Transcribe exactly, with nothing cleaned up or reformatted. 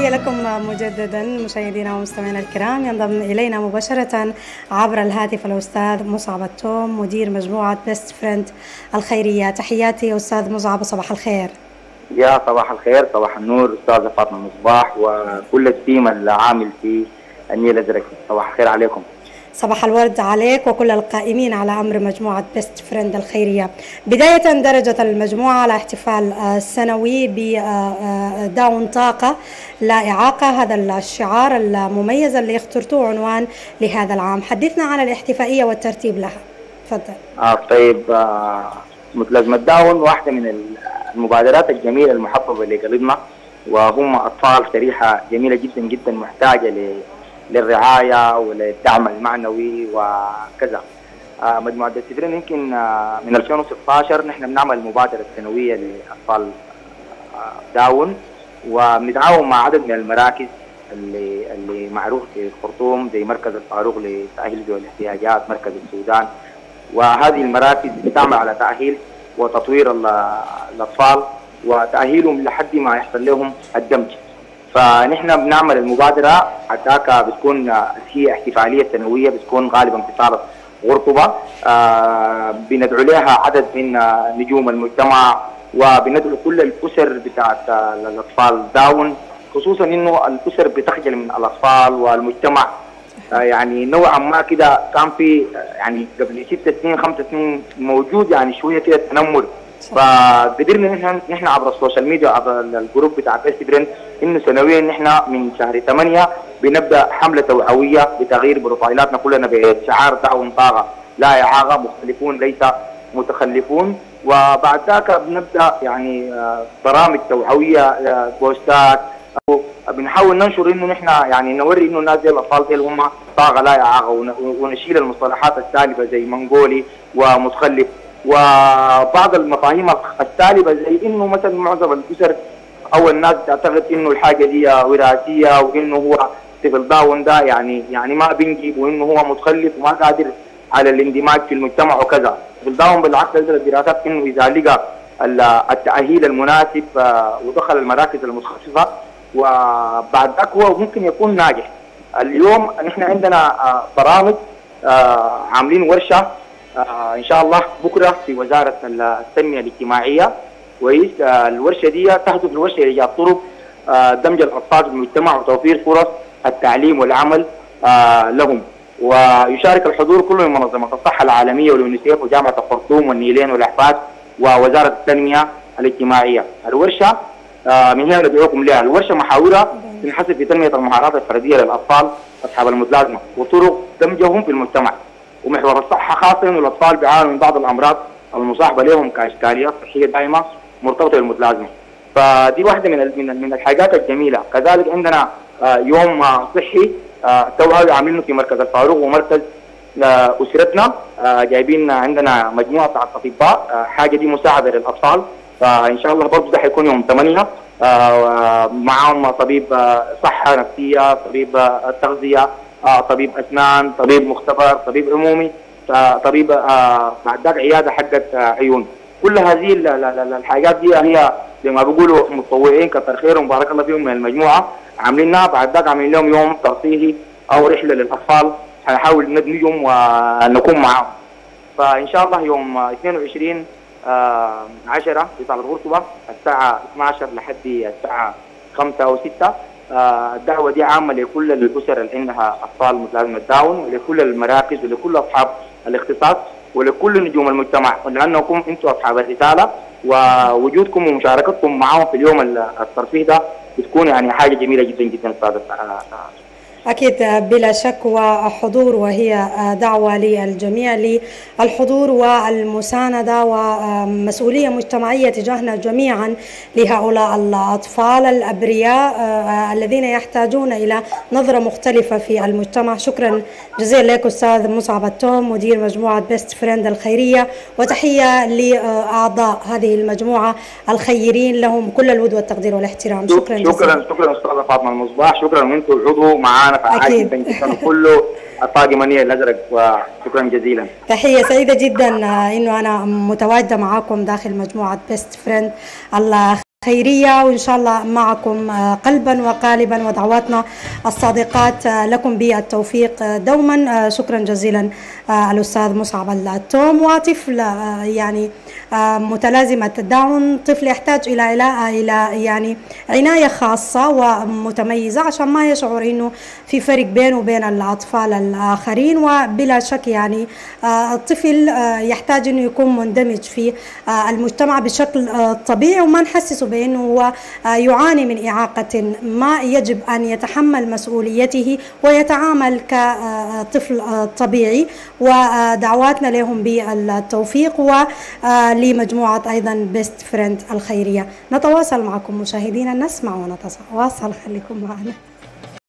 تحية لكم مجددا مشاهدينا ومستمعينا الكرام. ينضم إلينا مباشرة عبر الهاتف الأستاذ مصعب التوم مدير مجموعة بيست فريند الخيرية. تحياتي أستاذ مصعب، صباح الخير. يا صباح الخير، صباح النور أستاذة فاطمة مصباح وكل التيم العامل في النيل الأزرق. صباح الخير عليكم. صباح الورد عليك وكل القائمين على أمر مجموعة بيست فريند الخيرية. بداية درجت المجموعة على احتفال سنوي بداون طاقة لا إعاقة، هذا الشعار المميز اللي اخترتوه عنوان لهذا العام. حدثنا عن الاحتفائية والترتيب لها، تفضل. آه طيب، آه متلازمة داون واحدة من المبادرات الجميلة المحببة لقلبنا، وهم أطفال شريحة جميلة جدا جدا محتاجة ل للرعاية وللدعم المعنوي وكذا. آه مجموعة بيست فريند يمكن آه من ألفين وستة عشر نحن بنعمل مبادرة سنوية لأطفال آه داون، وبنتعاون مع عدد من المراكز اللي اللي معروف في الخرطوم زي مركز الفاروق لتأهيل ذوي الاحتياجات، مركز السودان، وهذه المراكز بتعمل على تأهيل وتطوير الأطفال وتأهيلهم لحد ما يحصل لهم الدمج. فنحن بنعمل المبادرة حتى بتكون هي احتفالية سنوية، بتكون غالبا في صالة غرطبة. آه بندعو لها عدد من نجوم المجتمع، وبندعو كل الأسر بتاعت الأطفال داون، خصوصا إنه الأسر بتخجل من الأطفال والمجتمع. آه يعني نوعا ما كده كان في يعني قبل ست سنين خمس سنين موجود يعني شوية كده تنمر، فقدرنا نحن نحن عبر السوشيال ميديا عبر الجروب بتاع بيست فريند انه سنويا نحن من شهر ثمانية بنبدا حمله توعويه بتغيير بروفايلاتنا كلنا بشعار داون طاقه لا اعاقه، مختلفون ليس متخلفون. وبعد ذاك بنبدا يعني برامج توعويه، بوستات، بنحاول ننشر انه نحن يعني نوري انه الناس دي الاطفال دي هم طاقه لا اعاقه، ونشيل المصطلحات السالبه زي منغولي ومتخلف وبعض المفاهيم السالبه زي انه مثلا معظم الاسر او الناس تعتقد انه الحاجه دي وراثيه، وانه هو طفل داون ده يعني يعني ما بينجب، وانه هو متخلف وما قادر على الاندماج في المجتمع وكذا. طفل داون بالعكس تقدر الدراسات انه اذا لقى التاهيل المناسب ودخل المراكز المتخصصه وبعد ذاك هو ممكن يكون ناجح. اليوم نحن عندنا برامج، عاملين ورشه آه ان شاء الله بكره في وزاره التنميه الاجتماعيه. كويس. آه الورشه دي تهدف الورشه لايجاد طرق آه دمج الاطفال في المجتمع وتوفير فرص التعليم والعمل آه لهم. ويشارك الحضور كله من منظمه الصحه العالميه واليونيسيف وجامعه الخرطوم والنيلين والاحفاد ووزاره التنميه الاجتماعيه. الورشه آه من هنا ندعوكم لها. الورشه محاورها تنحصر في تنميه المهارات الفرديه للاطفال اصحاب المتلازمه وطرق دمجهم في المجتمع. ومحور الصحة خاصة إنه الأطفال بيعانوا من بعض الأمراض المصاحبة لهم كإشكاليات صحية دائمة مرتبطة بالمتلازمة. فدي واحدة من من من الحاجات الجميلة. كذلك عندنا يوم صحي توعوي عاملينه في مركز الفاروق ومركز أسرتنا، جايبين عندنا مجموعة بتاع الأطباء، حاجة دي مساعدة للأطفال. فإن شاء الله برضه ده حيكون يوم ثمانية، معاهم طبيب صحة نفسية، طبيب التغذية، آه طبيب اسنان، طبيب مختبر، طبيب عمومي، طبيب آه بعد ذاك عياده حقت آه عيون. كل هذه الحاجات دي هي زي ما بيقولوا متطوعين كتر خيرهم بارك الله فيهم من المجموعه عاملينها. بعد ذاك عاملين لهم يوم ترفيهي او رحله للاطفال حنحاول ندمجهم ونكون معاهم. فان شاء الله يوم اثنين وعشرين آه عشرة في صالة غرطبة الساعه اثني عشر لحد الساعه خمسة او ستة. الدعوة دي عامة لكل الأسر اللي عندها أطفال متلازمة داون، ولكل المراكز ولكل أصحاب الاختصاص ولكل نجوم المجتمع، لأنكم أنتم أصحاب الرسالة، ووجودكم ومشاركتكم معهم في اليوم الترفيه ده بتكون يعني حاجة جميلة جدا جدا أستاذ. أكيد بلا شك، وحضور وهي دعوة للجميع للحضور والمساندة ومسؤولية مجتمعية تجاهنا جميعا لهؤلاء الأطفال الأبرياء الذين يحتاجون إلى نظرة مختلفة في المجتمع. شكرا جزيلا لك أستاذ مصعب التوم مدير مجموعة بيست فريند الخيرية، وتحية لأعضاء هذه المجموعة الخيرين، لهم كل الود والتقدير والاحترام. شكرا جزيلا. شكرا شكرا أستاذة فاطمة المصباح، شكرا وأنتم عضو معانا أكيد. كله الطاقم النيل الأزرق، وشكرا جزيلا. تحية سعيدة جدا إنه أنا متواجدة معاكم داخل مجموعة بيست فريند. الله خيرية، وإن شاء الله معكم قلبا وقالبا، ودعواتنا الصادقات لكم بالتوفيق دوما. شكرا جزيلا الأستاذ مصعب التوم. وطفل يعني متلازمة داون طفل يحتاج إلى إلى يعني عناية خاصة ومتميزة عشان ما يشعر إنه في فرق بينه وبين الأطفال الآخرين. وبلا شك يعني الطفل يحتاج إنه يكون مندمج في المجتمع بشكل طبيعي، وما نحسسه بأنه هو يعاني من إعاقة ما، يجب أن يتحمل مسؤوليته ويتعامل كطفل طبيعي. ودعواتنا لهم بالتوفيق ولمجموعة أيضا بيست فريند الخيرية. نتواصل معكم مشاهدينا، نسمع ونتواصل، خليكم معنا.